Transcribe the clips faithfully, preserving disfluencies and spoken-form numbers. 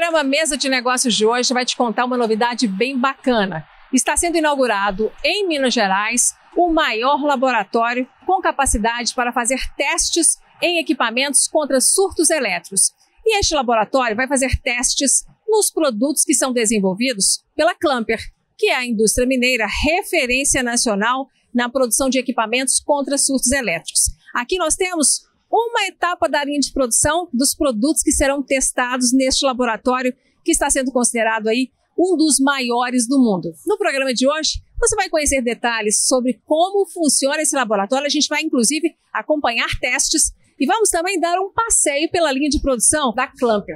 programa Mesa de Negócios de hoje vai te contar uma novidade bem bacana. Está sendo inaugurado em Minas Gerais o maior laboratório com capacidade para fazer testes em equipamentos contra surtos elétricos. E este laboratório vai fazer testes nos produtos que são desenvolvidos pela Clamper, que é a indústria mineira referência nacional na produção de equipamentos contra surtos elétricos. Aqui nós temos uma etapa da linha de produção dos produtos que serão testados neste laboratório, que está sendo considerado aí um dos maiores do mundo. No programa de hoje, você vai conhecer detalhes sobre como funciona esse laboratório. A gente vai, inclusive, acompanhar testes e vamos também dar um passeio pela linha de produção da Clamper.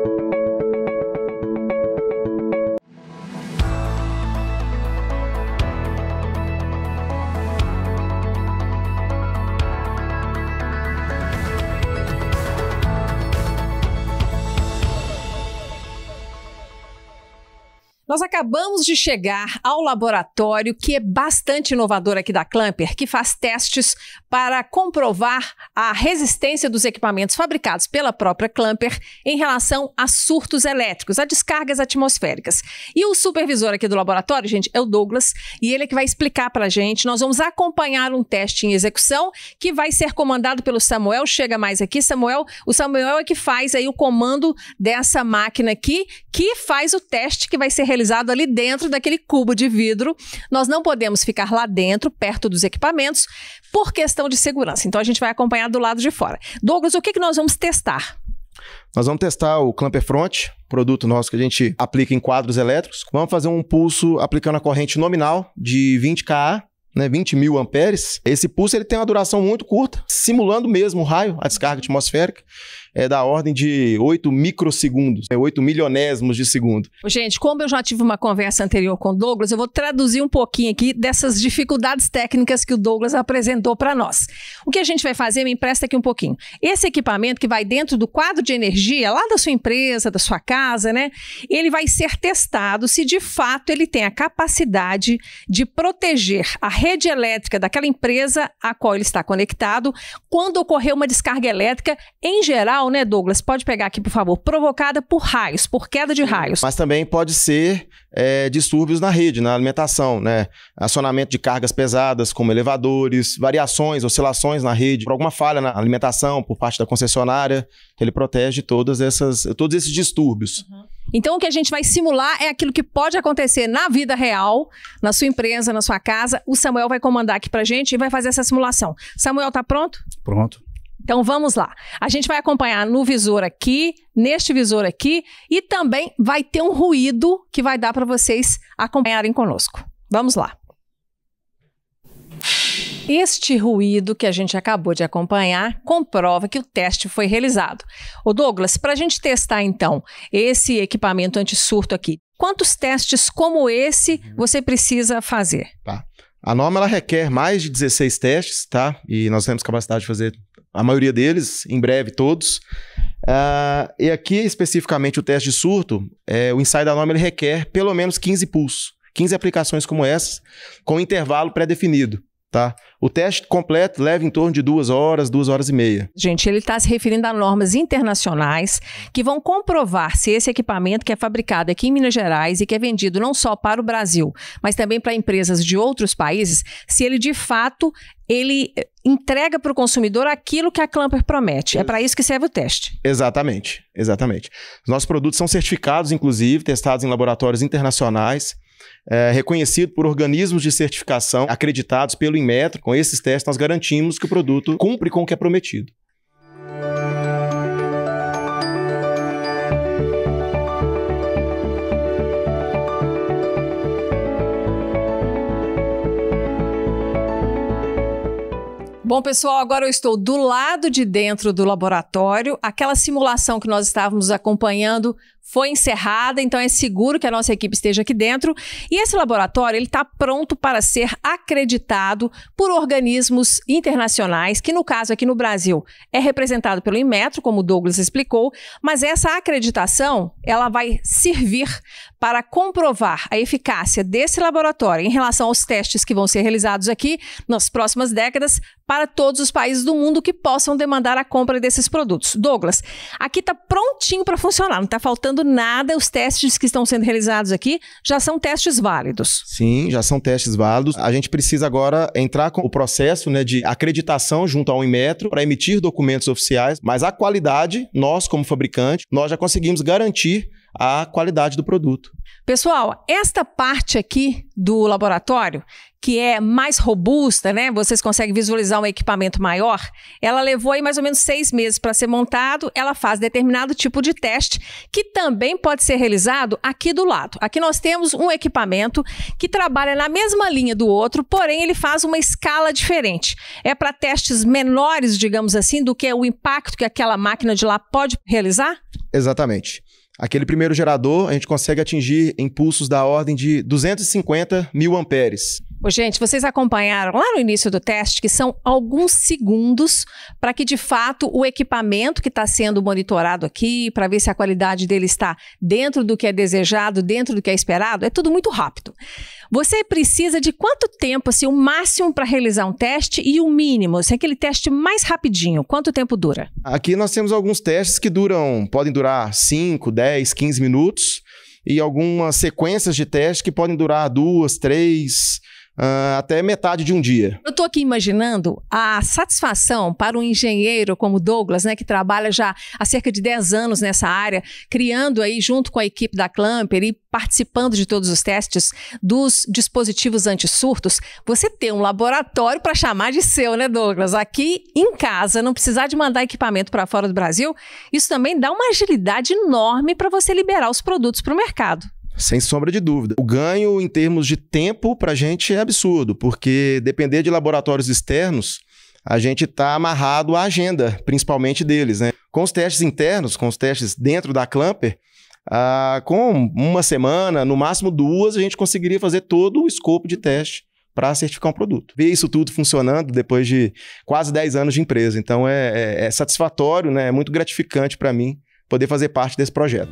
Nós acabamos de chegar ao laboratório que é bastante inovador aqui da Clamper, que faz testes para comprovar a resistência dos equipamentos fabricados pela própria Clamper em relação a surtos elétricos, a descargas atmosféricas. E o supervisor aqui do laboratório, gente, é o Douglas, e ele é que vai explicar para a gente. Nós vamos acompanhar um teste em execução que vai ser comandado pelo Samuel. Chega mais aqui, Samuel. O Samuel é que faz aí o comando dessa máquina aqui, que faz o teste que vai ser realizado realizado ali dentro daquele cubo de vidro. Nós não podemos ficar lá dentro, perto dos equipamentos, por questão de segurança. Então a gente vai acompanhar do lado de fora. Douglas, o que, que nós vamos testar? Nós vamos testar o Clamper Front, produto nosso que a gente aplica em quadros elétricos. Vamos fazer um pulso aplicando a corrente nominal de vinte kA, né, vinte mil amperes. Esse pulso ele tem uma duração muito curta, simulando mesmo o raio, a descarga atmosférica. É da ordem de oito microsegundos, é oito milionésimos de segundo. Gente, como eu já tive uma conversa anterior com o Douglas, eu vou traduzir um pouquinho aqui dessas dificuldades técnicas que o Douglas apresentou para nós. O que a gente vai fazer, me empresta aqui um pouquinho. Esse equipamento que vai dentro do quadro de energia, lá da sua empresa, da sua casa, né? Ele vai ser testado se de fato ele tem a capacidade de proteger a rede elétrica daquela empresa a qual ele está conectado quando ocorrer uma descarga elétrica, em geral, né, Douglas? Pode pegar aqui, por favor. Provocada por raios, por queda de raios. Mas também pode ser é, distúrbios na rede, na alimentação, né? Acionamento de cargas pesadas, como elevadores, variações, oscilações na rede, por alguma falha na alimentação por parte da concessionária, ele protege todas essas, todos esses distúrbios. Uhum. Então, o que a gente vai simular é aquilo que pode acontecer na vida real, na sua empresa, na sua casa. O Samuel vai comandar aqui pra gente e vai fazer essa simulação. Samuel, tá pronto? Pronto. Então vamos lá. A gente vai acompanhar no visor aqui, neste visor aqui, e também vai ter um ruído que vai dar para vocês acompanharem conosco. Vamos lá. Este ruído que a gente acabou de acompanhar comprova que o teste foi realizado. Ô Douglas, para a gente testar então esse equipamento anti-surto aqui, quantos testes como esse você precisa fazer? Tá. A norma ela requer mais de dezesseis testes, tá? E nós temos capacidade de fazer a maioria deles, em breve todos. Uh, e aqui, especificamente, o teste de surto, é, o ensaio da norma ele requer pelo menos quinze pulsos, quinze aplicações como essas, com intervalo pré-definido. Tá? O teste completo leva em torno de duas horas, duas horas e meia. Gente, ele está se referindo a normas internacionais que vão comprovar se esse equipamento que é fabricado aqui em Minas Gerais e que é vendido não só para o Brasil, mas também para empresas de outros países, se ele de fato ele entrega para o consumidor aquilo que a Clamper promete. É para isso que serve o teste. Exatamente, exatamente. Os nossos produtos são certificados, inclusive, testados em laboratórios internacionais. É, reconhecido por organismos de certificação acreditados pelo Inmetro. Com esses testes, nós garantimos que o produto cumpre com o que é prometido. Bom, pessoal, agora eu estou do lado de dentro do laboratório. Aquela simulação que nós estávamos acompanhando foi encerrada, então é seguro que a nossa equipe esteja aqui dentro. E esse laboratório ele está pronto para ser acreditado por organismos internacionais, que no caso aqui no Brasil é representado pelo Inmetro, como o Douglas explicou, mas essa acreditação ela vai servir para comprovar a eficácia desse laboratório em relação aos testes que vão ser realizados aqui nas próximas décadas para todos os países do mundo que possam demandar a compra desses produtos. Douglas, aqui está prontinho para funcionar, não está faltando entendendo nada, os testes que estão sendo realizados aqui já são testes válidos. Sim, já são testes válidos. A gente precisa agora entrar com o processo, né, de acreditação junto ao Inmetro para emitir documentos oficiais, mas a qualidade, nós como fabricante, nós já conseguimos garantir a qualidade do produto. Pessoal, esta parte aqui do laboratório, que é mais robusta, né? Vocês conseguem visualizar um equipamento maior. Ela levou aí mais ou menos seis meses para ser montado. Ela faz determinado tipo de teste, que também pode ser realizado aqui do lado. Aqui nós temos um equipamento que trabalha na mesma linha do outro, porém ele faz uma escala diferente. É para testes menores, digamos assim, do que o impacto que aquela máquina de lá pode realizar? Exatamente. Aquele primeiro gerador, a gente consegue atingir impulsos da ordem de duzentos e cinquenta mil amperes. Ô, gente, vocês acompanharam lá no início do teste que são alguns segundos para que, de fato, o equipamento que está sendo monitorado aqui, para ver se a qualidade dele está dentro do que é desejado, dentro do que é esperado, é tudo muito rápido. Você precisa de quanto tempo, assim, o máximo para realizar um teste e o mínimo, assim, aquele teste mais rapidinho, quanto tempo dura? Aqui nós temos alguns testes que duram, podem durar cinco, dez, quinze minutos e algumas sequências de teste que podem durar duas, três... Uh, até metade de um dia. Eu estou aqui imaginando a satisfação para um engenheiro como Douglas, né, que trabalha já há cerca de dez anos nessa área, criando aí junto com a equipe da Clamper e participando de todos os testes dos dispositivos antissurtos, você ter um laboratório para chamar de seu, né, Douglas? Aqui em casa, não precisar de mandar equipamento para fora do Brasil, isso também dá uma agilidade enorme para você liberar os produtos para o mercado. Sem sombra de dúvida. O ganho em termos de tempo para a gente é absurdo, porque depender de laboratórios externos, a gente está amarrado à agenda, principalmente deles, né? Com os testes internos, com os testes dentro da Clamper, ah, com uma semana, no máximo duas, a gente conseguiria fazer todo o escopo de teste para certificar um produto. Ver isso tudo funcionando depois de quase dez anos de empresa. Então é, é, é satisfatório, né? É muito gratificante para mim poder fazer parte desse projeto.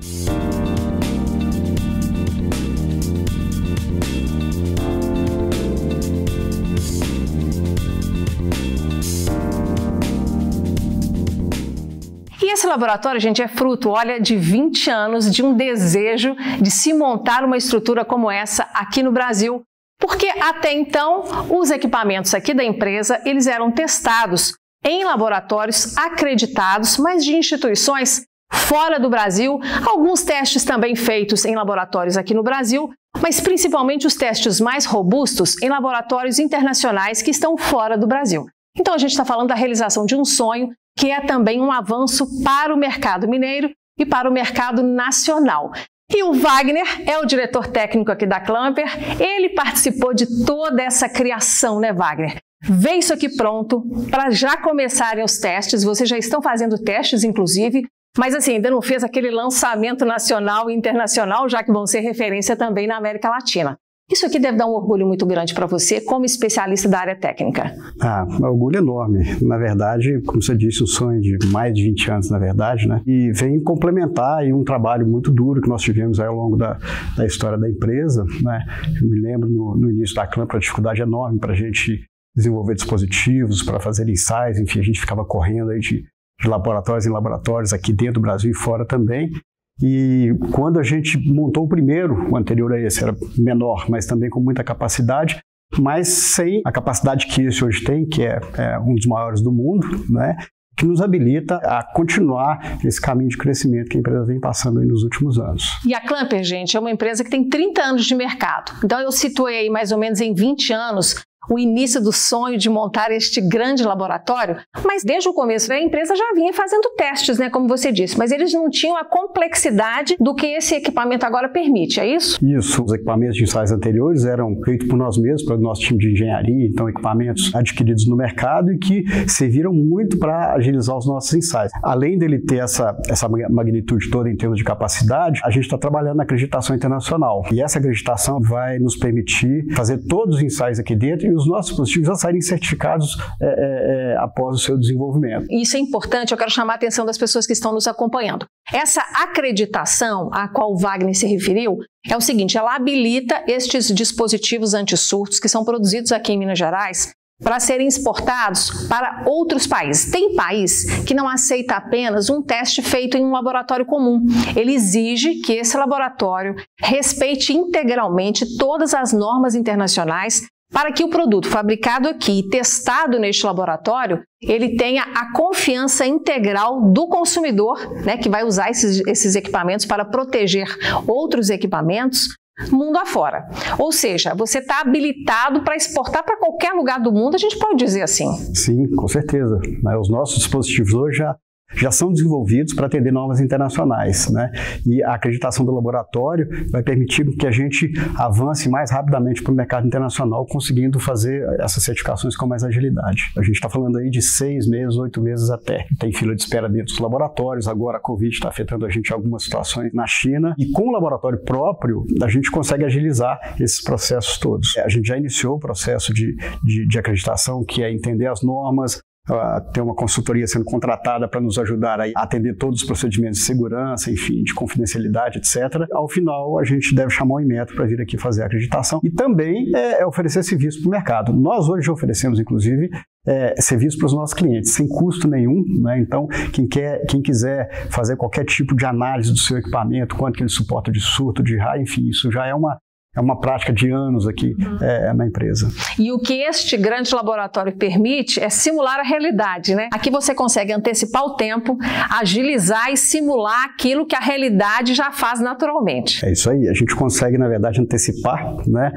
E esse laboratório, gente, é fruto, olha, de vinte anos de um desejo de se montar uma estrutura como essa aqui no Brasil. Porque até então, os equipamentos aqui da empresa, eles eram testados em laboratórios acreditados, mas de instituições fora do Brasil. Alguns testes também feitos em laboratórios aqui no Brasil, mas principalmente os testes mais robustos em laboratórios internacionais que estão fora do Brasil. Então a gente está falando da realização de um sonho, que é também um avanço para o mercado mineiro e para o mercado nacional. E o Wagner é o diretor técnico aqui da Clamper, ele participou de toda essa criação, né, Wagner? Vê isso aqui pronto para já começarem os testes, vocês já estão fazendo testes, inclusive, mas assim, ainda não fez aquele lançamento nacional e internacional, já que vão ser referência também na América Latina. Isso aqui deve dar um orgulho muito grande para você, como especialista da área técnica. Ah, um orgulho enorme. Na verdade, como você disse, um sonho de mais de vinte anos, na verdade, né? E vem complementar aí um trabalho muito duro que nós tivemos aí ao longo da, da história da empresa, né? Eu me lembro no, no início da Clamper, a dificuldade enorme para a gente desenvolver dispositivos, para fazer ensaios, enfim, a gente ficava correndo aí de, de laboratórios em laboratórios aqui dentro do Brasil e fora também. E quando a gente montou o primeiro, o anterior a esse era menor, mas também com muita capacidade, mas sem a capacidade que esse hoje tem, que é, é um dos maiores do mundo, né, que nos habilita a continuar esse caminho de crescimento que a empresa vem passando aí nos últimos anos. E a Clamper, gente, é uma empresa que tem trinta anos de mercado. Então eu situei aí mais ou menos em vinte anos o início do sonho de montar este grande laboratório, mas desde o começo a empresa já vinha fazendo testes, né, como você disse, mas eles não tinham a complexidade do que esse equipamento agora permite, é isso? Isso, os equipamentos de ensaios anteriores eram feitos por nós mesmos, pelo nosso time de engenharia, então equipamentos adquiridos no mercado e que serviram muito para agilizar os nossos ensaios. Além dele ter essa, essa magnitude toda em termos de capacidade, a gente está trabalhando na acreditação internacional e essa acreditação vai nos permitir fazer todos os ensaios aqui dentro e os nossos dispositivos já saírem certificados é, é, é, após o seu desenvolvimento. Isso é importante, eu quero chamar a atenção das pessoas que estão nos acompanhando. Essa acreditação a qual o Wagner se referiu é o seguinte, ela habilita estes dispositivos antissurtos que são produzidos aqui em Minas Gerais para serem exportados para outros países. Tem país que não aceita apenas um teste feito em um laboratório comum. Ele exige que esse laboratório respeite integralmente todas as normas internacionais para que o produto fabricado aqui e testado neste laboratório, ele tenha a confiança integral do consumidor, né, que vai usar esses, esses equipamentos para proteger outros equipamentos mundo afora. Ou seja, você está habilitado para exportar para qualquer lugar do mundo, a gente pode dizer assim. Sim, com certeza. Os nossos dispositivos hoje já já são desenvolvidos para atender normas internacionais, né? E a acreditação do laboratório vai permitir que a gente avance mais rapidamente para o mercado internacional, conseguindo fazer essas certificações com mais agilidade. A gente está falando aí de seis meses, oito meses até. Tem fila de espera dentro dos laboratórios, agora a Covid está afetando a gente em algumas situações na China, e com o laboratório próprio, a gente consegue agilizar esses processos todos. A gente já iniciou o processo de, de, de acreditação, que é entender as normas, Uh, tem uma consultoria sendo contratada para nos ajudar a atender todos os procedimentos de segurança, enfim, de confidencialidade, etcétera. Ao final, a gente deve chamar o Inmetro para vir aqui fazer a acreditação e também é, é oferecer serviço para o mercado. Nós hoje oferecemos, inclusive, é, serviço para os nossos clientes, sem custo nenhum, né? Então, quem, quer, quem quiser fazer qualquer tipo de análise do seu equipamento, quanto que ele suporta de surto, de raio, enfim, isso já é uma É uma prática de anos aqui uhum. é, na empresa. E o que este grande laboratório permite é simular a realidade, né? Aqui você consegue antecipar o tempo, agilizar e simular aquilo que a realidade já faz naturalmente. É isso aí. A gente consegue, na verdade, antecipar, né,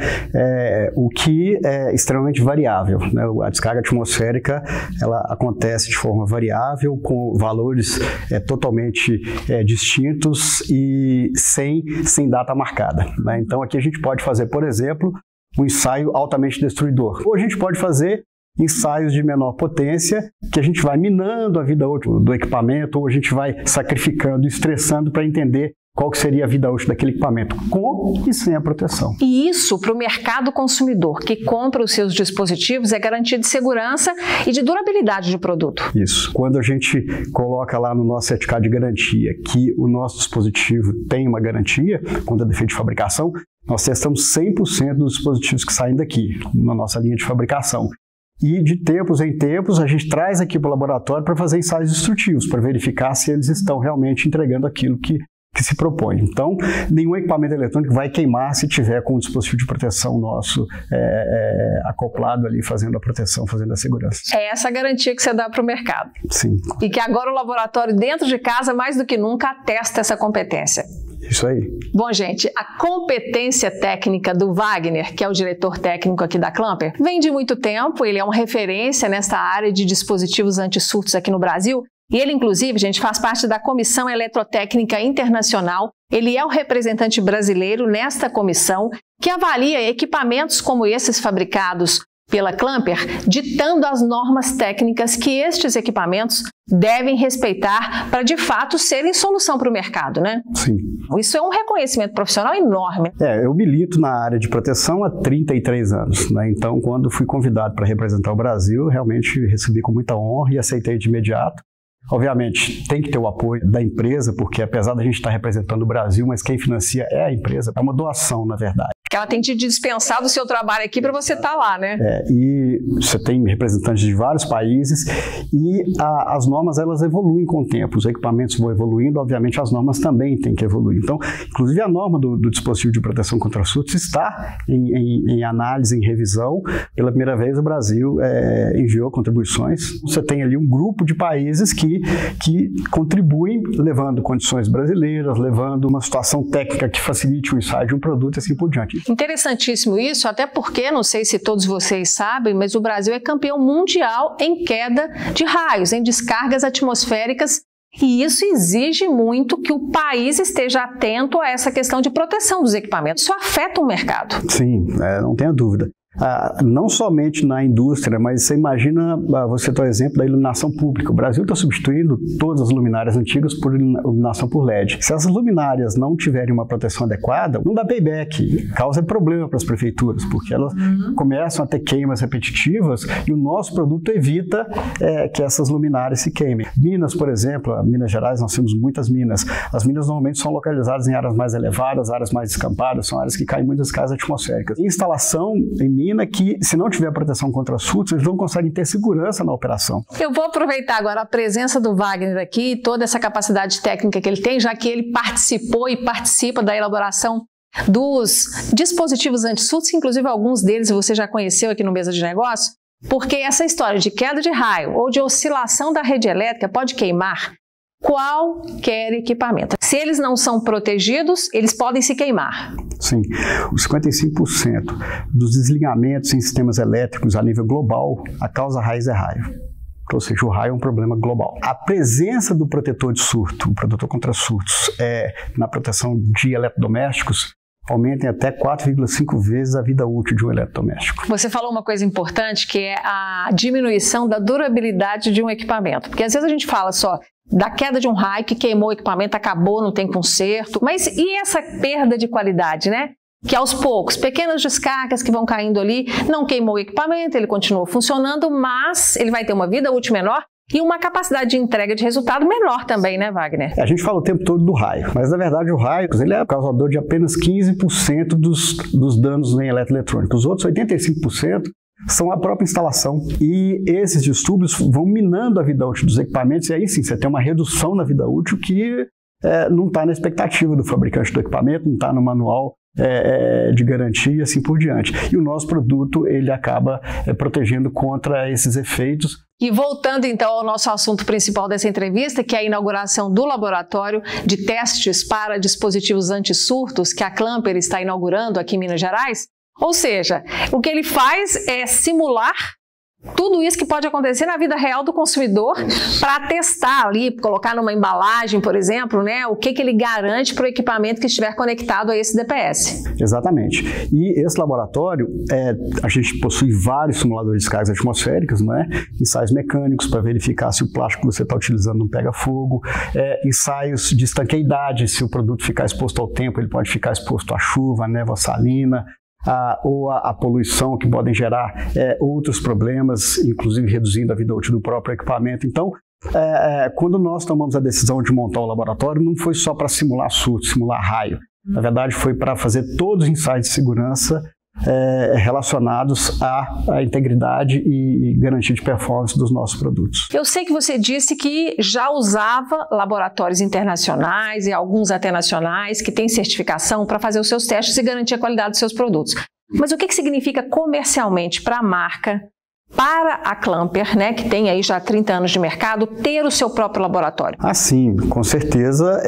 é, o que é extremamente variável, né? A descarga atmosférica, ela acontece de forma variável, com valores é, totalmente é, distintos e sem, sem data marcada, né? Então, aqui a gente pode pode fazer, por exemplo, um ensaio altamente destruidor. Ou a gente pode fazer ensaios de menor potência, que a gente vai minando a vida útil do equipamento, ou a gente vai sacrificando, estressando para entender qual que seria a vida útil daquele equipamento, com e sem a proteção. E isso, para o mercado consumidor que compra os seus dispositivos, é garantia de segurança e de durabilidade do produto. Isso. Quando a gente coloca lá no nosso certificado de garantia que o nosso dispositivo tem uma garantia contra defeito de fabricação, nós testamos cem por cento dos dispositivos que saem daqui, na nossa linha de fabricação. E de tempos em tempos a gente traz aqui para o laboratório para fazer ensaios destrutivos, para verificar se eles estão realmente entregando aquilo que, que se propõe. Então, nenhum equipamento eletrônico vai queimar se tiver com o dispositivo de proteção nosso é, é, acoplado ali, fazendo a proteção, fazendo a segurança. É essa a garantia que você dá para o mercado. Sim. E que agora o laboratório dentro de casa, mais do que nunca, atesta essa competência. Isso aí. Bom, gente, a competência técnica do Wagner, que é o diretor técnico aqui da Clamper, vem de muito tempo. Ele é uma referência nessa área de dispositivos antissurtos aqui no Brasil. E ele, inclusive, gente, faz parte da Comissão Eletrotécnica Internacional. Ele é o representante brasileiro nesta comissão, que avalia equipamentos como esses fabricados pela Clamper, ditando as normas técnicas que estes equipamentos devem respeitar para, de fato, serem solução para o mercado, né? Sim. Isso é um reconhecimento profissional enorme. É, eu milito na área de proteção há trinta e três anos, né? Então, quando fui convidado para representar o Brasil, realmente recebi com muita honra e aceitei de imediato. Obviamente, tem que ter o apoio da empresa, porque apesar da gente estar representando o Brasil, mas quem financia é a empresa, é uma doação, na verdade. Que ela tem te dispensado o seu trabalho aqui para você estar lá, né? É, e você tem representantes de vários países e a, as normas, elas evoluem com o tempo. Os equipamentos vão evoluindo, obviamente as normas também têm que evoluir. Então, inclusive a norma do, do dispositivo de proteção contra surtos está em, em, em análise, em revisão. Pela primeira vez o Brasil é, enviou contribuições. Você tem ali um grupo de países que, que contribuem levando condições brasileiras, levando uma situação técnica que facilite o ensaio de um produto e assim por diante. Interessantíssimo isso, até porque, não sei se todos vocês sabem, mas o Brasil é campeão mundial em queda de raios, em descargas atmosféricas, e isso exige muito que o país esteja atento a essa questão de proteção dos equipamentos. Isso afeta o mercado. Sim, é, não tenha dúvida. Ah, não somente na indústria, mas você imagina, ah, você tem o exemplo da iluminação pública. O Brasil está substituindo todas as luminárias antigas por iluminação por L E D. Se as luminárias não tiverem uma proteção adequada, não dá payback, causa problema para as prefeituras, porque elas uhum. começam a ter queimas repetitivas e o nosso produto evita é, que essas luminárias se queimem. Minas, por exemplo, em Minas Gerais nós temos muitas minas. As minas normalmente são localizadas em áreas mais elevadas, áreas mais descampadas, são áreas que caem muitas casas atmosféricas. A instalação em Minas determina que, se não tiver proteção contra surtos, eles não conseguem ter segurança na operação. Eu vou aproveitar agora a presença do Wagner aqui, toda essa capacidade técnica que ele tem, já que ele participou e participa da elaboração dos dispositivos anti-surtos, inclusive alguns deles você já conheceu aqui no Mesa de Negócio, porque essa história de queda de raio ou de oscilação da rede elétrica pode queimar qualquer equipamento. Se eles não são protegidos, eles podem se queimar. Sim, os cinquenta e cinco por cento dos desligamentos em sistemas elétricos a nível global, a causa raiz é raio. Ou seja, o raio é um problema global. A presença do protetor de surto, o protetor contra surtos, é, na proteção de eletrodomésticos, aumenta em até quatro vírgula cinco vezes a vida útil de um eletrodoméstico. Você falou uma coisa importante, que é a diminuição da durabilidade de um equipamento. Porque às vezes a gente fala só da queda de um raio que queimou o equipamento, acabou, não tem conserto. Mas e essa perda de qualidade, né? Que aos poucos, pequenas descargas que vão caindo ali, não queimou o equipamento, ele continua funcionando, mas ele vai ter uma vida útil menor e uma capacidade de entrega de resultado menor também, né, Wagner? A gente fala o tempo todo do raio, mas na verdade o raio ele é causador de apenas quinze por cento dos, dos danos em eletroeletrônico. Os outros oitenta e cinco por cento são a própria instalação. E esses distúrbios vão minando a vida útil dos equipamentos, e aí sim, você tem uma redução na vida útil que é, não está na expectativa do fabricante do equipamento, não está no manual É, é, de garantia e assim por diante. E o nosso produto, ele acaba é, protegendo contra esses efeitos. E voltando então ao nosso assunto principal dessa entrevista, que é a inauguração do laboratório de testes para dispositivos anti-surtos que a Clamper está inaugurando aqui em Minas Gerais. Ou seja, o que ele faz é simular tudo isso que pode acontecer na vida real do consumidor para testar ali, colocar numa embalagem, por exemplo, né, o que, que ele garante para o equipamento que estiver conectado a esse D P S. Exatamente. E esse laboratório, é, a gente possui vários simuladores de cargas atmosféricas, né, ensaios mecânicos para verificar se o plástico que você está utilizando não pega fogo, é, ensaios de estanqueidade, se o produto ficar exposto ao tempo, ele pode ficar exposto à chuva, à névoa salina, A, ou a, a poluição que podem gerar é, outros problemas, inclusive reduzindo a vida útil do próprio equipamento. Então, é, é, quando nós tomamos a decisão de montar o laboratório, não foi só para simular surto, simular raio. Na verdade, foi para fazer todos os ensaios de segurança é, relacionados à, à integridade e, e garantia de performance dos nossos produtos. Eu sei que você disse que já usava laboratórios internacionais e alguns até nacionais que têm certificação para fazer os seus testes e garantir a qualidade dos seus produtos. Mas o que, que significa comercialmente para a marca, para a Clamper, né, que tem aí já trinta anos de mercado, ter o seu próprio laboratório? Ah, sim, com certeza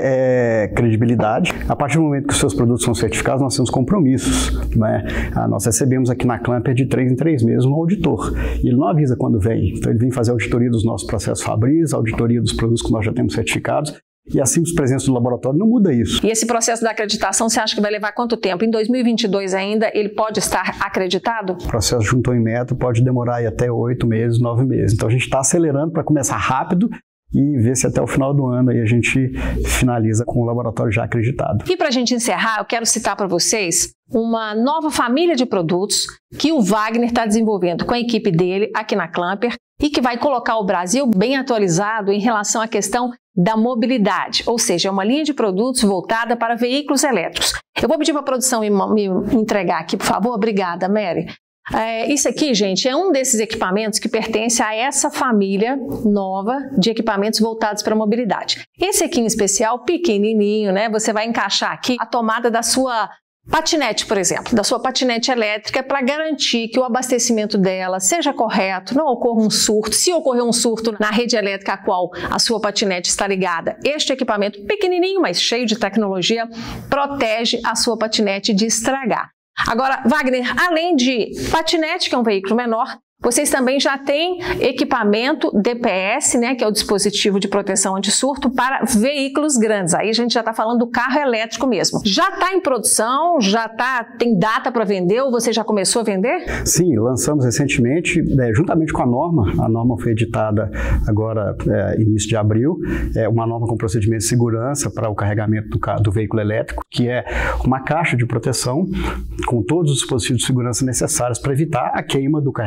é, é credibilidade. A partir do momento que os seus produtos são certificados, nós temos compromissos, né? Ah, nós recebemos aqui na Clamper de três em três meses um auditor. E ele não avisa quando vem. Então ele vem fazer auditoria dos nossos processos Fabris, auditoria dos produtos que nós já temos certificados. E a simples presença do laboratório não muda isso. E esse processo da acreditação, você acha que vai levar quanto tempo? Em dois mil e vinte e dois ainda, ele pode estar acreditado? O processo juntou em meta pode demorar aí até oito meses, nove meses. Então a gente está acelerando para começar rápido e ver se até o final do ano aí a gente finaliza com o laboratório já acreditado. E para a gente encerrar, eu quero citar para vocês uma nova família de produtos que o Wagner está desenvolvendo com a equipe dele aqui na Clamper e que vai colocar o Brasil bem atualizado em relação à questão da mobilidade, ou seja, é uma linha de produtos voltada para veículos elétricos. Eu vou pedir para a produção me, me entregar aqui, por favor. Obrigada, Mary. É, isso aqui, gente, é um desses equipamentos que pertence a essa família nova de equipamentos voltados para a mobilidade. Esse aqui em especial, pequenininho, né? Você vai encaixar aqui a tomada da sua patinete, por exemplo, da sua patinete elétrica, para garantir que o abastecimento dela seja correto, não ocorra um surto. Se ocorrer um surto na rede elétrica a qual a sua patinete está ligada, este equipamento pequenininho, mas cheio de tecnologia, protege a sua patinete de estragar. Agora, Wagner, além de patinete, que é um veículo menor, vocês também já têm equipamento D P S, né, que é o dispositivo de proteção anti-surto para veículos grandes. Aí a gente já está falando do carro elétrico mesmo. Já está em produção? Já tá, tem data para vender ou você já começou a vender? Sim, lançamos recentemente, é, juntamente com a norma. A norma foi editada agora, é, início de abril. É uma norma com procedimento de segurança para o carregamento do, do veículo elétrico, que é uma caixa de proteção com todos os dispositivos de segurança necessários para evitar a queima do carregador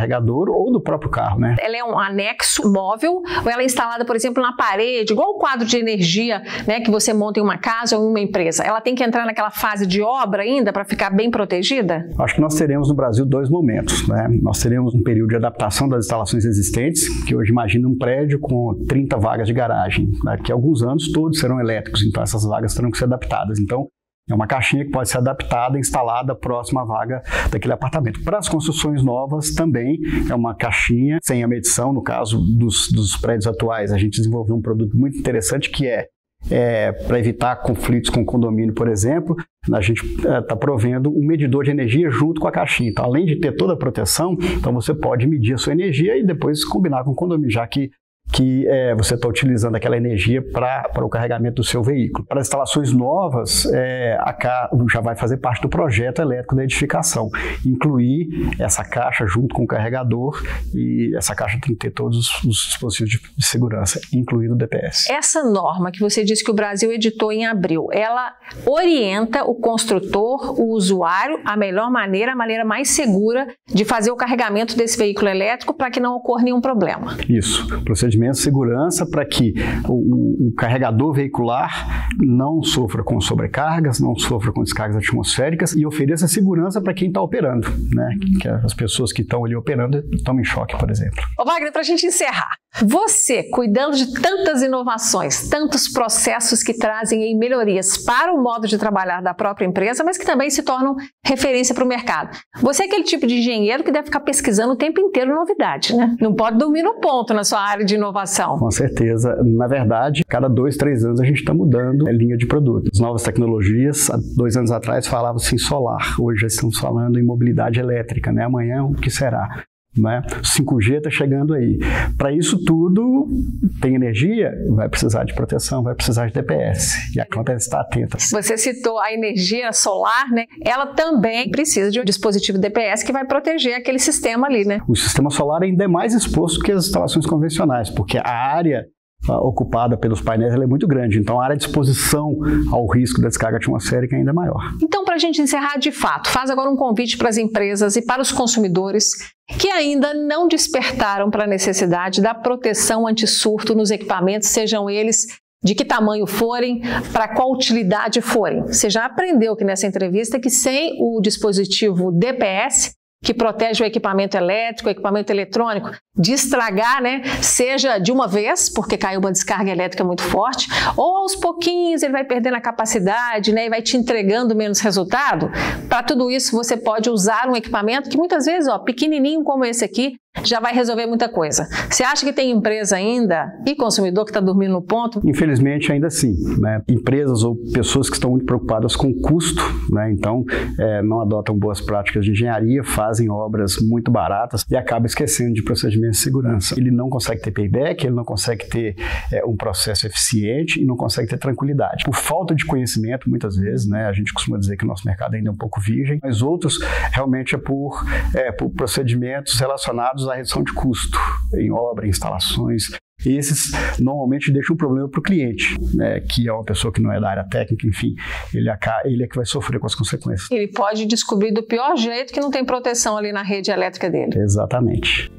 seguro ou do próprio carro, né? Ela é um anexo móvel ou ela é instalada, por exemplo, na parede, igual o quadro de energia, né, que você monta em uma casa ou em uma empresa? Ela tem que entrar naquela fase de obra ainda para ficar bem protegida? Acho que nós teremos no Brasil dois momentos, né? Nós teremos um período de adaptação das instalações existentes, que hoje imagina um prédio com trinta vagas de garagem. Daqui a alguns anos todos serão elétricos, então essas vagas terão que ser adaptadas. Então, é uma caixinha que pode ser adaptada, instalada próxima à vaga daquele apartamento. Para as construções novas também é uma caixinha sem a medição. No caso dos, dos prédios atuais, a gente desenvolveu um produto muito interessante que é, é para evitar conflitos com o condomínio, por exemplo, a gente está é, provendo um medidor de energia junto com a caixinha. Então, além de ter toda a proteção, então você pode medir a sua energia e depois combinar com o condomínio, já que que é, você está utilizando aquela energia para o carregamento do seu veículo. Para instalações novas, é, a ca... já vai fazer parte do projeto elétrico da edificação, incluir essa caixa junto com o carregador, e essa caixa tem que ter todos os, os dispositivos de, de segurança, incluindo o D P S. Essa norma que você disse que o Brasil editou em abril, ela orienta o construtor, o usuário, a melhor maneira, a maneira mais segura de fazer o carregamento desse veículo elétrico para que não ocorra nenhum problema. Isso, procedimento de segurança para que o, o carregador veicular não sofra com sobrecargas, não sofra com descargas atmosféricas e ofereça segurança para quem está operando, né? Que as pessoas que estão ali operando tomem choque, por exemplo. Ô Wagner, para a gente encerrar, você, cuidando de tantas inovações, tantos processos que trazem aí melhorias para o modo de trabalhar da própria empresa, mas que também se tornam referência para o mercado. Você é aquele tipo de engenheiro que deve ficar pesquisando o tempo inteiro novidade, né? Não pode dormir no ponto na sua área de inovação. Com certeza. Na verdade, cada dois, três anos a gente está mudando a linha de produtos. As novas tecnologias, há dois anos atrás falavam-se em solar, hoje já estamos falando em mobilidade elétrica, né? Amanhã o que será? Né? cinco G está chegando aí. Para isso tudo, tem energia, vai precisar de proteção, vai precisar de D P S. E a Clamper está atenta. Você citou a energia solar, né? Ela também precisa de um dispositivo D P S que vai proteger aquele sistema ali, né? O sistema solar ainda é mais exposto que as instalações convencionais, porque a área ocupada pelos painéis ela é muito grande, então a área de exposição ao risco da descarga atmosférica ainda é maior. Então, para a gente encerrar de fato, faz agora um convite para as empresas e para os consumidores que ainda não despertaram para a necessidade da proteção anti-surto nos equipamentos, sejam eles de que tamanho forem, para qual utilidade forem. Você já aprendeu aqui nessa entrevista que sem o dispositivo D P S, que protege o equipamento elétrico, o equipamento eletrônico, de estragar, né? Seja de uma vez, porque caiu uma descarga elétrica muito forte, ou aos pouquinhos ele vai perdendo a capacidade, né? E vai te entregando menos resultado. Para tudo isso, você pode usar um equipamento que muitas vezes, ó, pequenininho como esse aqui, já vai resolver muita coisa. Você acha que tem empresa ainda e consumidor que está dormindo no ponto? Infelizmente, ainda sim, né? Empresas ou pessoas que estão muito preocupadas com o custo, né? Então, é, não adotam boas práticas de engenharia, fazem obras muito baratas e acabam esquecendo de procedimentos de segurança. Ele não consegue ter payback, ele não consegue ter é, um processo eficiente e não consegue ter tranquilidade. Por falta de conhecimento, muitas vezes, né? A gente costuma dizer que o nosso mercado ainda é um pouco virgem, mas outros realmente é por, é, por procedimentos relacionados à redução de custo em obra, em instalações. E esses normalmente deixam um problema para o cliente, né, que é uma pessoa que não é da área técnica, enfim, ele, ele é que vai sofrer com as consequências. Ele pode descobrir do pior jeito que não tem proteção ali na rede elétrica dele. Exatamente.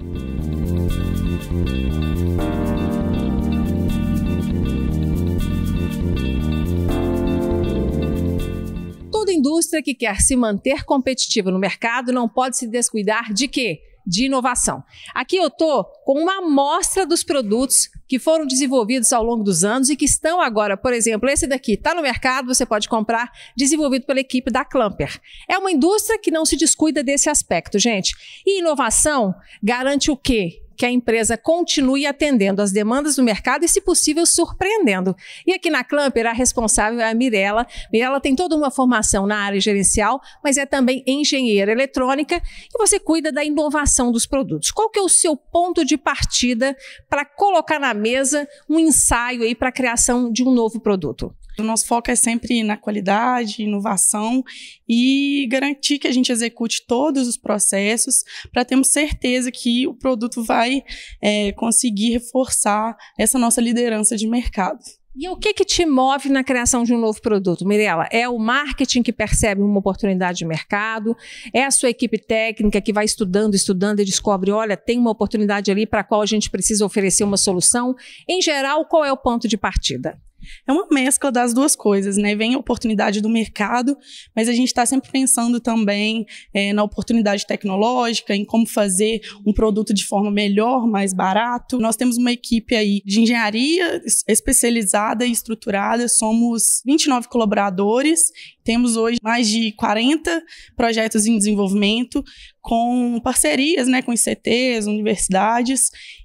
Toda indústria que quer se manter competitiva no mercado não pode se descuidar de quê? De inovação. Aqui eu estou com uma amostra dos produtos que foram desenvolvidos ao longo dos anos e que estão agora, por exemplo, esse daqui está no mercado, você pode comprar, desenvolvido pela equipe da Clamper. É uma indústria que não se descuida desse aspecto, gente. E inovação garante o quê? Que a empresa continue atendendo às demandas do mercado e, se possível, surpreendendo. E aqui na Clamper, a responsável é a Mirella. Mirella tem toda uma formação na área gerencial, mas é também engenheira eletrônica e você cuida da inovação dos produtos. Qual que é o seu ponto de partida para colocar na mesa um ensaio aí para a criação de um novo produto? O nosso foco é sempre na qualidade, inovação e garantir que a gente execute todos os processos para termos certeza que o produto vai é, conseguir reforçar essa nossa liderança de mercado. E o que que te move na criação de um novo produto, Mirela? É o marketing que percebe uma oportunidade de mercado? É a sua equipe técnica que vai estudando, estudando e descobre, olha, tem uma oportunidade ali para a qual a gente precisa oferecer uma solução? Em geral, qual é o ponto de partida? É uma mescla das duas coisas, né? Vem a oportunidade do mercado, mas a gente está sempre pensando também é, na oportunidade tecnológica, em como fazer um produto de forma melhor, mais barato. Nós temos uma equipe aí de engenharia especializada e estruturada, somos vinte e nove colaboradores, temos hoje mais de quarenta projetos em desenvolvimento, com parcerias, né, com I C Ts, universidades,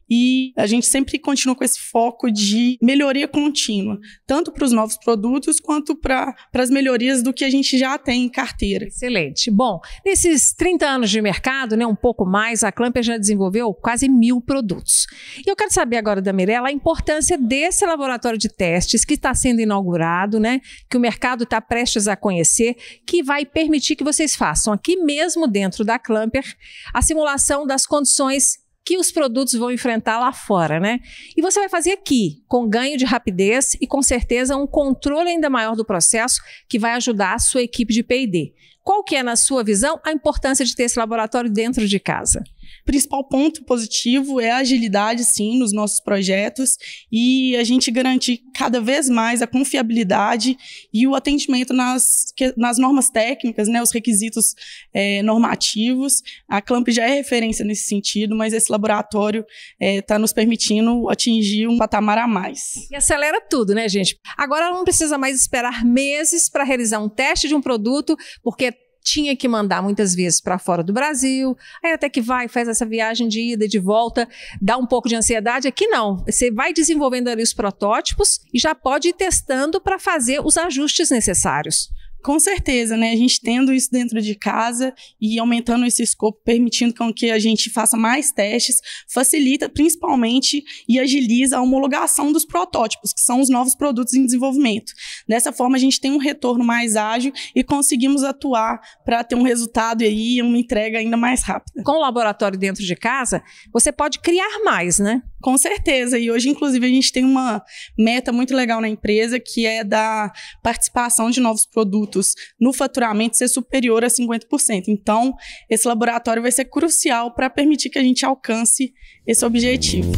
e a gente sempre continua com esse foco de melhoria contínua, tanto para os novos produtos quanto para as melhorias do que a gente já tem em carteira. Excelente. Bom, nesses trinta anos de mercado, né, um pouco mais, a Clamper já desenvolveu quase mil produtos. E eu quero saber agora da Mirela a importância desse laboratório de testes que está sendo inaugurado, né, que o mercado está prestes a conhecer, que vai permitir que vocês façam aqui mesmo dentro da Clamper a simulação das condições que os produtos vão enfrentar lá fora, né? E você vai fazer aqui, com ganho de rapidez e com certeza um controle ainda maior do processo que vai ajudar a sua equipe de P e D. Qual que é, na sua visão, a importância de ter esse laboratório dentro de casa? O principal ponto positivo é a agilidade, sim, nos nossos projetos e a gente garantir cada vez mais a confiabilidade e o atendimento nas, nas normas técnicas, né, os requisitos é, normativos. A Clamp já é referência nesse sentido, mas esse laboratório está é, nos permitindo atingir um patamar a mais. E acelera tudo, né, gente? Agora não precisa mais esperar meses para realizar um teste de um produto, porque tinha que mandar muitas vezes para fora do Brasil, aí até que vai, faz essa viagem de ida e de volta, dá um pouco de ansiedade. Aqui não, você vai desenvolvendo ali os protótipos e já pode ir testando para fazer os ajustes necessários. Com certeza, né? A gente tendo isso dentro de casa e aumentando esse escopo, permitindo com que a gente faça mais testes, facilita principalmente e agiliza a homologação dos protótipos, que são os novos produtos em desenvolvimento. Dessa forma, a gente tem um retorno mais ágil e conseguimos atuar para ter um resultado e aí uma entrega ainda mais rápida. Com o laboratório dentro de casa, você pode criar mais, né? Com certeza, e hoje inclusive a gente tem uma meta muito legal na empresa que é da participação de novos produtos no faturamento ser superior a cinquenta por cento. Então, esse laboratório vai ser crucial para permitir que a gente alcance esse objetivo.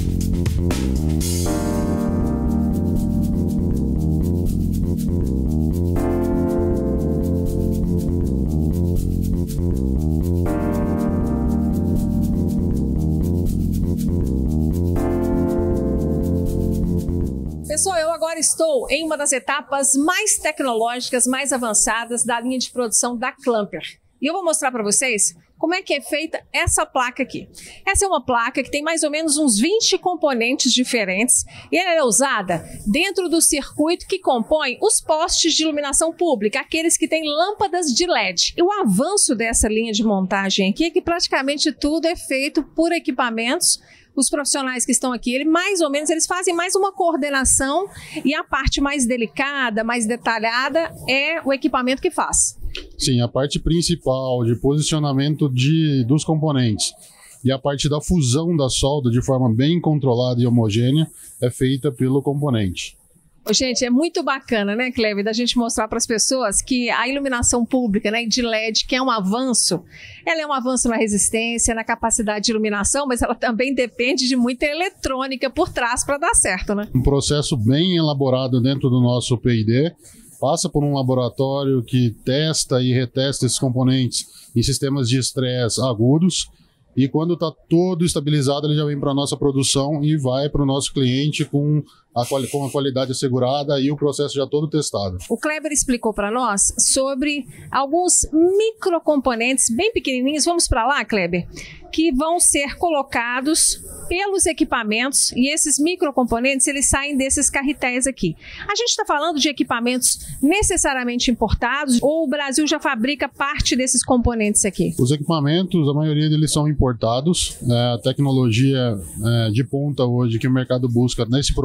Pessoal, eu agora estou em uma das etapas mais tecnológicas, mais avançadas da linha de produção da Clamper. E eu vou mostrar para vocês como é que é feita essa placa aqui. Essa é uma placa que tem mais ou menos uns vinte componentes diferentes e ela é usada dentro do circuito que compõe os postes de iluminação pública, aqueles que têm lâmpadas de L E D. E o avanço dessa linha de montagem aqui é que praticamente tudo é feito por equipamentos. Os profissionais que estão aqui, ele, mais ou menos, eles fazem mais uma coordenação e a parte mais delicada, mais detalhada é o equipamento que faz. Sim, a parte principal de posicionamento de, dos componentes e a parte da fusão da solda de forma bem controlada e homogênea é feita pelo componente. Gente, é muito bacana, né, Cleber, da gente mostrar para as pessoas que a iluminação pública, né, de L E D, que é um avanço, ela é um avanço na resistência, na capacidade de iluminação, mas ela também depende de muita eletrônica por trás para dar certo, né? Um processo bem elaborado dentro do nosso P e D, passa por um laboratório que testa e retesta esses componentes em sistemas de estresse agudos, e quando está todo estabilizado, ele já vem para a nossa produção e vai para o nosso cliente com a, quali com a qualidade assegurada e o processo já todo testado. O Cleber explicou para nós sobre alguns microcomponentes bem pequenininhos. Vamos para lá, Cleber? Que vão ser colocados pelos equipamentos e esses microcomponentes, eles saem desses carretéis aqui. A gente está falando de equipamentos necessariamente importados ou o Brasil já fabrica parte desses componentes aqui? Os equipamentos, a maioria deles são importados. É, a tecnologia é, de ponta hoje que o mercado busca nesse processo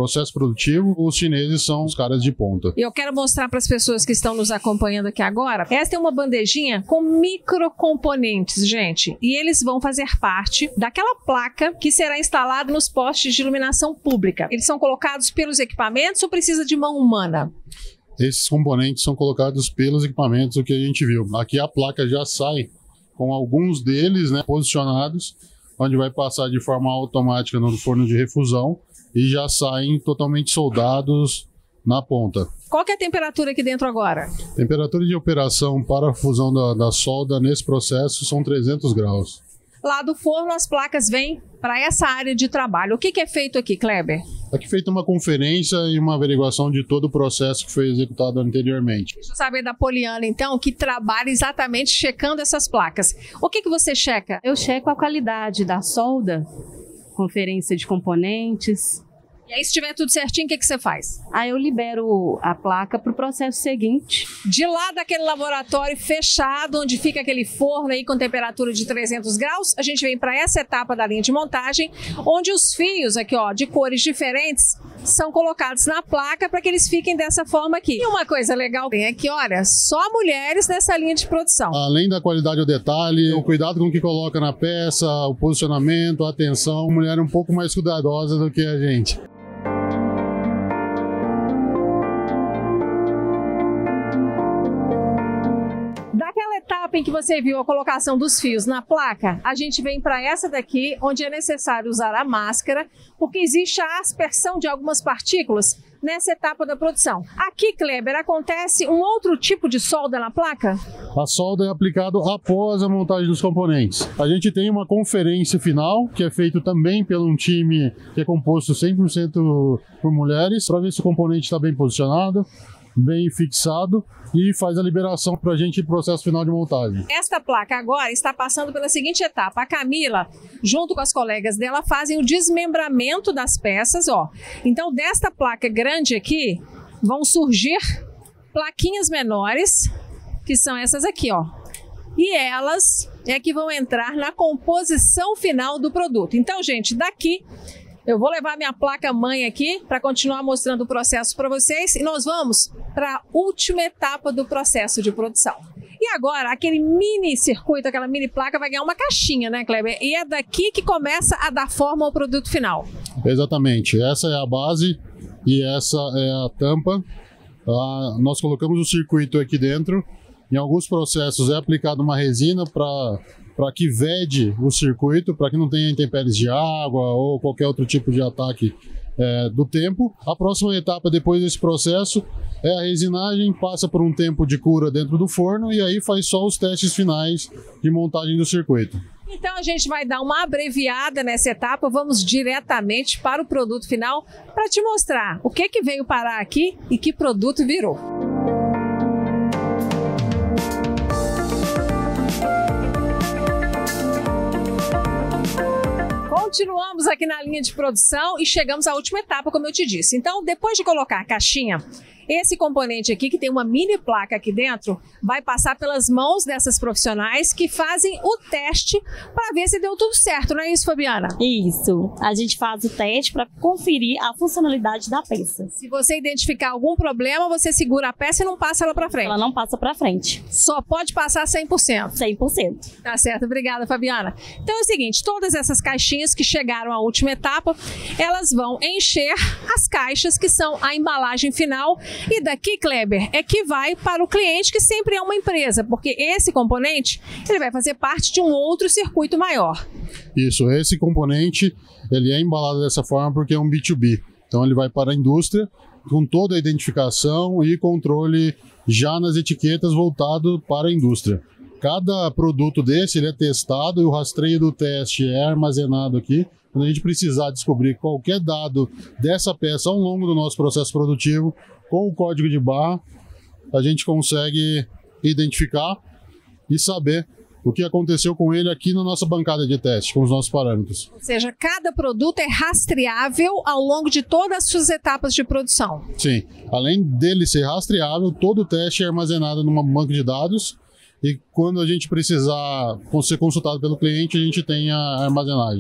produtivo, os chineses são os caras de ponta. E eu quero mostrar para as pessoas que estão nos acompanhando aqui agora, esta é uma bandejinha com microcomponentes, gente, e eles vão fazer parte daquela placa que será instalada nos postes de iluminação pública. Eles são colocados pelos equipamentos ou precisa de mão humana? Esses componentes são colocados pelos equipamentos, o que a gente viu. Aqui a placa já sai com alguns deles, né, posicionados, onde vai passar de forma automática no forno de refusão e já saem totalmente soldados na ponta. Qual que é a temperatura aqui dentro agora? Temperatura de operação para a fusão da, da solda nesse processo são trezentos graus. Lá do forno as placas vêm para essa área de trabalho. O que, que é feito aqui, Kleber? Aqui feita uma conferência e uma averiguação de todo o processo que foi executado anteriormente. Deixa eu saber da Poliana, então, que trabalha exatamente checando essas placas. O que, que você checa? Eu checo a qualidade da solda, conferência de componentes. E aí, se tiver tudo certinho, o que, que você faz? Aí eu libero a placa para o processo seguinte. De lá daquele laboratório fechado, onde fica aquele forno aí com temperatura de trezentos graus, a gente vem para essa etapa da linha de montagem, onde os fios aqui, ó, de cores diferentes, são colocados na placa para que eles fiquem dessa forma aqui. E uma coisa legal é que, olha, só mulheres nessa linha de produção. Além da qualidade ao detalhe, o cuidado com o que coloca na peça, o posicionamento, a atenção, a mulher é um pouco mais cuidadosa do que a gente. Daquela etapa em que você viu a colocação dos fios na placa, a gente vem para essa daqui, onde é necessário usar a máscara, porque existe a aspersão de algumas partículas nessa etapa da produção. Aqui, Kleber, acontece um outro tipo de solda na placa? A solda é aplicada após a montagem dos componentes. A gente tem uma conferência final, que é feito também por um time que é composto cem por cento por mulheres, para ver se o componente está bem posicionado, bem fixado, e faz a liberação para a gente ir para o processo final de montagem. Esta placa agora está passando pela seguinte etapa. A Camila, junto com as colegas dela, fazem o desmembramento das peças, ó. Então, desta placa grande aqui, vão surgir plaquinhas menores, que são essas aqui, ó. E elas é que vão entrar na composição final do produto. Então, gente, daqui eu vou levar minha placa-mãe aqui para continuar mostrando o processo para vocês e nós vamos para a última etapa do processo de produção. E agora, aquele mini circuito, aquela mini placa vai ganhar uma caixinha, né, Kleber? E é daqui que começa a dar forma ao produto final. Exatamente. Essa é a base e essa é a tampa. Ah, nós colocamos o circuito aqui dentro. Em alguns processos é aplicada uma resina para para que vede o circuito, para que não tenha intempéries de água ou qualquer outro tipo de ataque é, do tempo. A próxima etapa depois desse processo é a resinagem, passa por um tempo de cura dentro do forno e aí faz só os testes finais de montagem do circuito. Então a gente vai dar uma abreviada nessa etapa, vamos diretamente para o produto final para te mostrar o que, que veio parar aqui e que produto virou. Continuamos aqui na linha de produção e chegamos à última etapa, como eu te disse. Então, depois de colocar a caixinha, esse componente aqui, que tem uma mini placa aqui dentro, vai passar pelas mãos dessas profissionais que fazem o teste para ver se deu tudo certo, não é isso, Fabiana? Isso. A gente faz o teste para conferir a funcionalidade da peça. Se você identificar algum problema, você segura a peça e não passa ela para frente. Ela não passa para frente. Só pode passar cem por cento. cem por cento. Tá certo, obrigada, Fabiana. Então é o seguinte, todas essas caixinhas que chegaram à última etapa, elas vão encher as caixas que são a embalagem final. E daqui, Kleber, é que vai para o cliente, que sempre é uma empresa, porque esse componente ele vai fazer parte de um outro circuito maior. Isso, esse componente ele é embalado dessa forma porque é um B dois B. Então ele vai para a indústria com toda a identificação e controle já nas etiquetas voltado para a indústria. Cada produto desse ele é testado e o rastreio do teste é armazenado aqui. Quando a gente precisar descobrir qualquer dado dessa peça ao longo do nosso processo produtivo, com o código de barra, a gente consegue identificar e saber o que aconteceu com ele aqui na nossa bancada de teste, com os nossos parâmetros. Ou seja, cada produto é rastreável ao longo de todas as suas etapas de produção. Sim, além dele ser rastreável, todo o teste é armazenado numa banca de dados e quando a gente precisar ser consultado pelo cliente, a gente tem a armazenagem.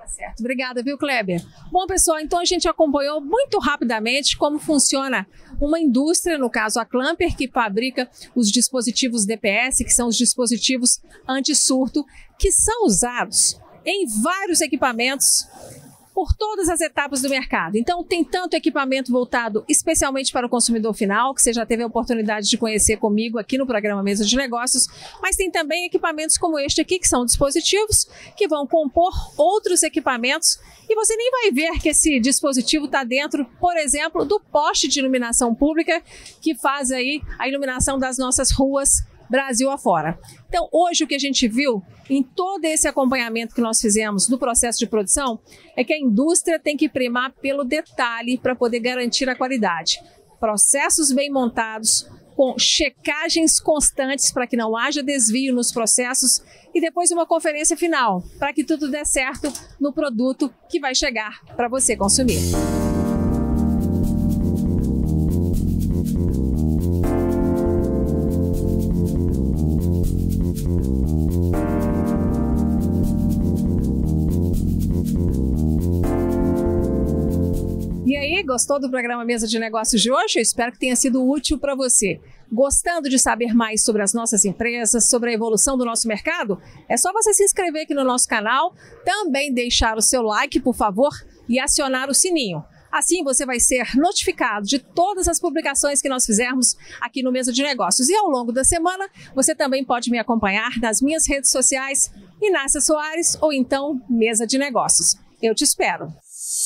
Tá certo. Obrigada, viu, Kleber? Bom, pessoal, então a gente acompanhou muito rapidamente como funciona uma indústria, no caso a Clamper, que fabrica os dispositivos D P S, que são os dispositivos anti-surto, que são usados em vários equipamentos por todas as etapas do mercado. Então, tem tanto equipamento voltado especialmente para o consumidor final, que você já teve a oportunidade de conhecer comigo aqui no programa Mesa de Negócios, mas tem também equipamentos como este aqui, que são dispositivos que vão compor outros equipamentos, e você nem vai ver que esse dispositivo está dentro, por exemplo, do poste de iluminação pública, que faz aí a iluminação das nossas ruas Brasil afora. Então, hoje o que a gente viu em todo esse acompanhamento que nós fizemos do processo de produção é que a indústria tem que primar pelo detalhe para poder garantir a qualidade. Processos bem montados, com checagens constantes para que não haja desvio nos processos e depois uma conferência final para que tudo dê certo no produto que vai chegar para você consumir. E aí, gostou do programa Mesa de Negócios de hoje? Eu espero que tenha sido útil para você. Gostando de saber mais sobre as nossas empresas, sobre a evolução do nosso mercado? É só você se inscrever aqui no nosso canal, também deixar o seu like, por favor, e acionar o sininho. Assim você vai ser notificado de todas as publicações que nós fizermos aqui no Mesa de Negócios. E ao longo da semana, você também pode me acompanhar nas minhas redes sociais, Inácia Soares, ou então Mesa de Negócios. Eu te espero.